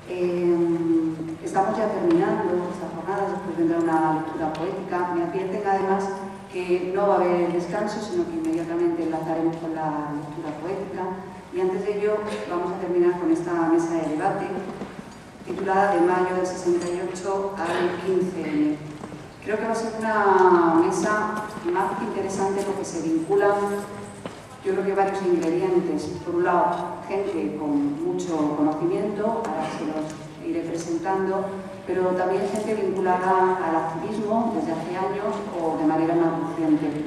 Estamos ya terminando estas jornadas, después vendrá una lectura poética. Me advierten además que no va a haber descanso, sino que inmediatamente enlazaremos con la lectura poética. Y antes de ello vamos a terminar con esta mesa de debate, titulada De mayo del 68 al 15M. Creo que va a ser una mesa más que interesante porque se vinculan, yo creo que varios ingredientes. Por un lado, gente con mucho conocimiento, ahora se los iré presentando, pero también gente vinculada al activismo desde hace años o de manera más reciente.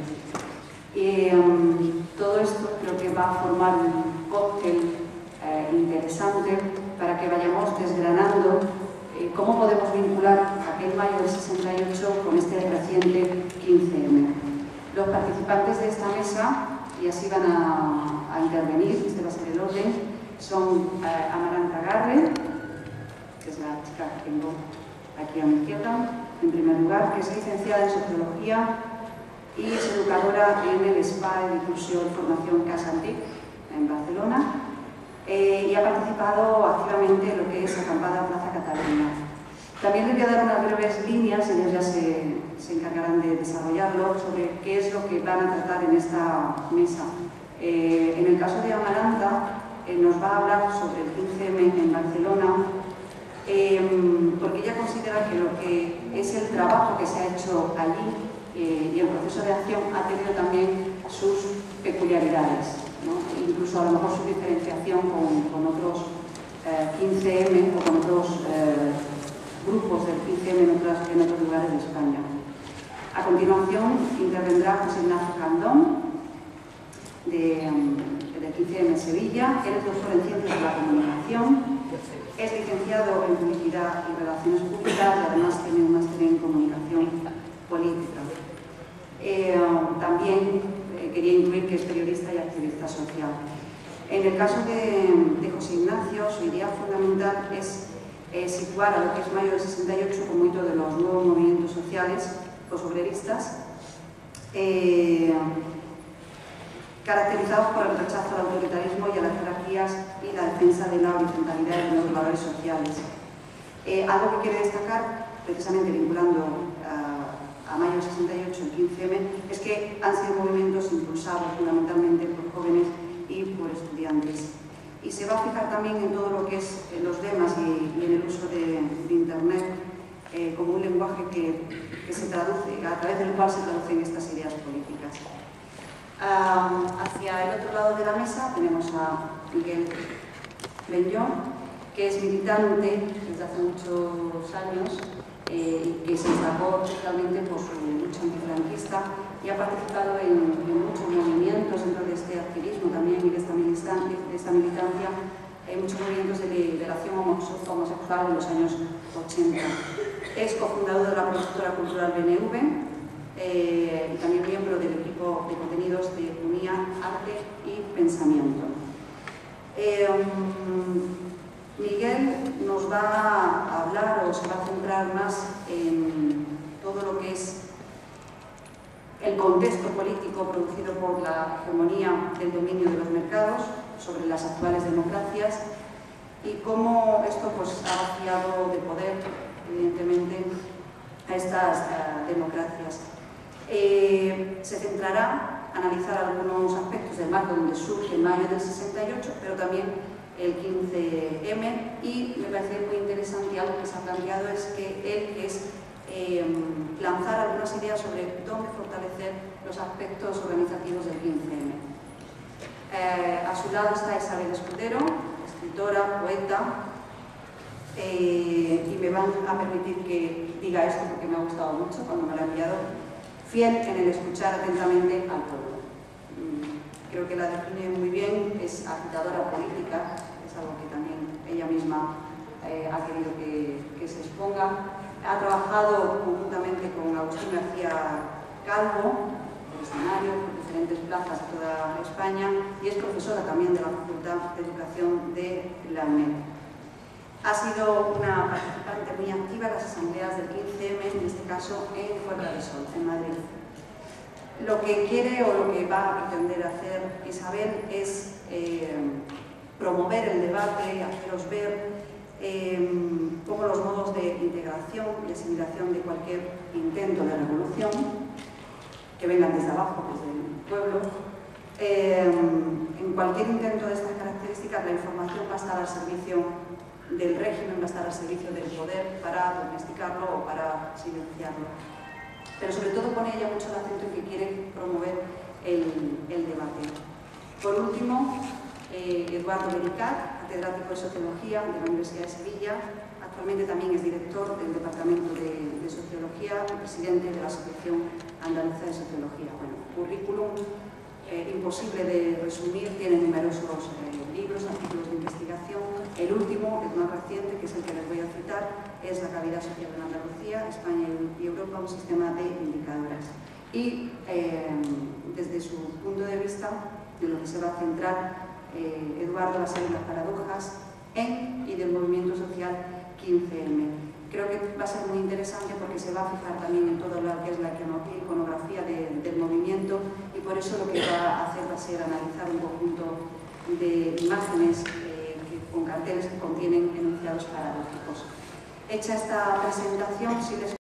Todo esto creo que va a formar un cóctel interesante para que vayamos desgranando cómo podemos vincular aquel mayo del 68 con este reciente 15M. Los participantes de esta mesa, y así van a intervenir, este va a ser el orden, son Amaranta Garre, que es la chica que tengo aquí a mi izquierda, en primer lugar, que es licenciada en Sociología y es educadora en el SPA de Difusión y Formación Casa Antic, en Barcelona, y ha participado activamente en lo que es Acampada Plaza Cataluña. También les voy a dar unas breves líneas, ellos ya se encargarán de desarrollarlo, sobre qué es lo que van a tratar en esta mesa. En el caso de Amaranta, nos va a hablar sobre el 15M en Barcelona, porque ella considera que lo que es el trabajo que se ha hecho allí y el proceso de acción ha tenido también sus peculiaridades, ¿no? Incluso a lo mejor su diferenciación con otros 15M o con otros grupos del 15M en otros lugares de España. A continuación intervendrá José Ignacio Candón, del 15M en Sevilla. Él es doctor en Ciencias de la Comunicación, es licenciado en Publicidad y Relaciones Públicas y además tiene un máster en Comunicación Política. También quería incluir que es periodista y activista social. En el caso de José Ignacio, su idea fundamental es situar a lo que es mayo del 68 como hito de los nuevos movimientos sociales posobreristas, caracterizados por el rechazo al autoritarismo y a las jerarquías y la defensa de la horizontalidad de los valores sociales. Algo que quiere destacar, precisamente vinculando a mayo del 68 y 15M, es que han sido movimientos impulsados fundamentalmente por jóvenes y por estudiantes. Y se va a fijar también en todo lo que es los lemas y en el uso de Internet como un lenguaje que se traduce, a través del cual se traducen estas ideas políticas. Hacia el otro lado de la mesa tenemos a Miguel Benllón, que es militante desde hace muchos años y que se destacó especialmente por su lucha antifranquista y ha participado en muchos movimientos dentro de este activismo también y de esta militancia, en muchos movimientos de liberación homosexual en los años 80. Es cofundador de la productora cultural BNV y también miembro del equipo de contenidos de Unía, Arte y Pensamiento. Miguel nos va a hablar o se va a centrar más en todo lo que es el contexto político producido por la hegemonía del dominio de los mercados sobre las actuales democracias y cómo esto pues, ha vaciado de poder, evidentemente, a estas democracias. Se centrará a analizar algunos aspectos del marco donde surge el mayo del 68, pero también el 15M, y me parece muy interesante algo que se ha planteado es que él es lanzar algunas ideas sobre dónde fortalecer los aspectos organizativos del 15M. A su lado está Isabel Escudero, escritora, poeta, y me van a permitir que diga esto porque me ha gustado mucho cuando me lo ha enviado, fiel en el escuchar atentamente al pueblo. Creo que la define muy bien, es agitadora política, es algo que también ella misma ha querido que se exponga. Ha trabajado conjuntamente con Agustín García Calvo, por escenario, por diferentes plazas de toda España, y es profesora también de la Facultad de Educación de la UNED. Ha sido una participante muy activa en las asambleas del 15M, en este caso en Puerta del Sol, en Madrid. Lo que quiere o lo que va a pretender hacer Isabel es promover el debate, haceros ver como los modos de integración y asimilación de cualquier intento de revolución, que vengan desde abajo, desde el pueblo. En cualquier intento de estas características, la información va a estar al servicio del régimen, va a estar al servicio del poder para domesticarlo o para silenciarlo. Pero sobre todo pone ella mucho el acento en que quiere promover el debate. Por último, Eduardo Bericat, catedrático de Sociología de la Universidad de Sevilla, actualmente también es director del Departamento de Sociología y presidente de la Asociación Andaluza de Sociología. Bueno, currículum imposible de resumir, tiene numerosos libros, artículos de investigación. El último, el más reciente, que es el que les voy a citar, es La cavidad social en Andalucía, España y Europa, un sistema de indicadoras. Y desde su punto de vista, de lo que se va a centrar Eduardo, va a ser las paradojas y del movimiento social 15M. Creo que va a ser muy interesante porque se va a fijar también en todo lo que es la iconografía del movimiento, y por eso lo que va a hacer va a ser analizar un conjunto de imágenes con carteles que contienen enunciados paradójicos. Hecha esta presentación, si les